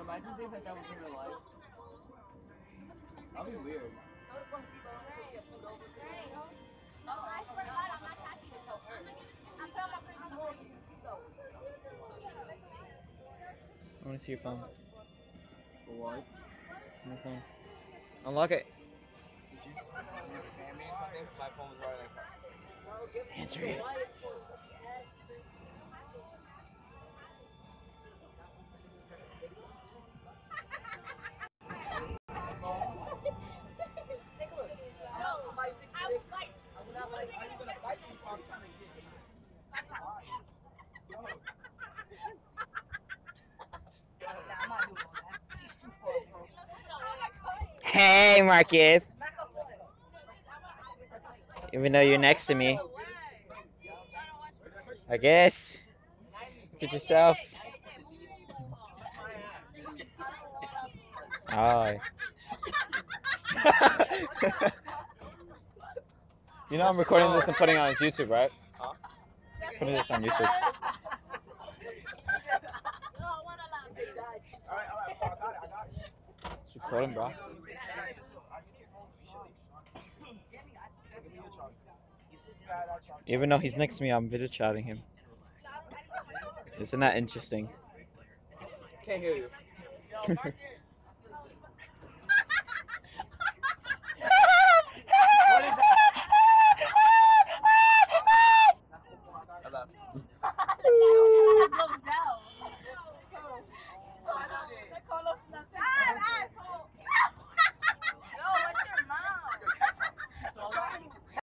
Imagine things like that within real life. That'd be weird. No, I swear to God, I'm not catching it. I'm putting my friends on the I want to see your phone. For what? My phone. Unlock it. Did you spam me or something? My phone was right like that. Answer it. Take a look. I will not bite you. Are you gonna bite me? I'm trying to get you. I'm not doing all that. She's too far. Hey, Marcus. Even though you're next to me. I guess. Look at yourself. Oh. You know I'm recording this and putting it on YouTube, right? Huh? Putting this on YouTube. Alright, I got it. Just recording, bro. Even though he's next to me, I'm video chatting him. Isn't that interesting? Can't hear you.